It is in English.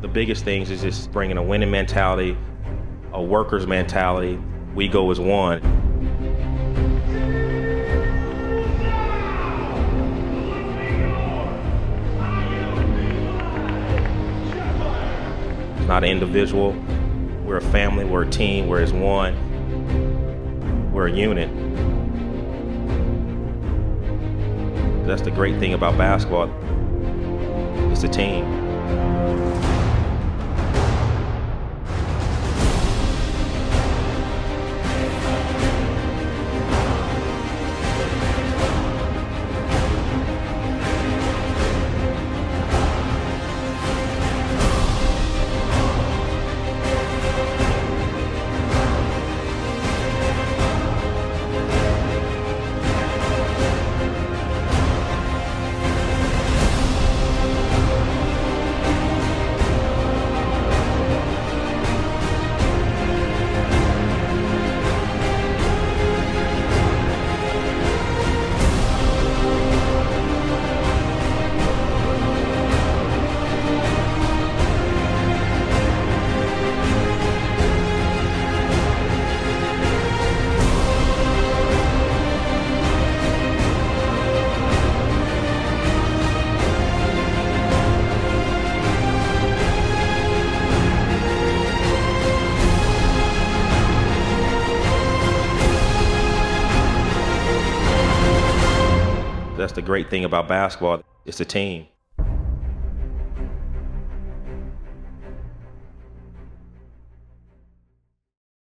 The biggest things is just bringing a winning mentality, a worker's mentality. We go as one. It's not an individual. We're a family, we're a team, we're as one. We're a unit. That's the great thing about basketball. It's a team. That's the great thing about basketball. It's a team.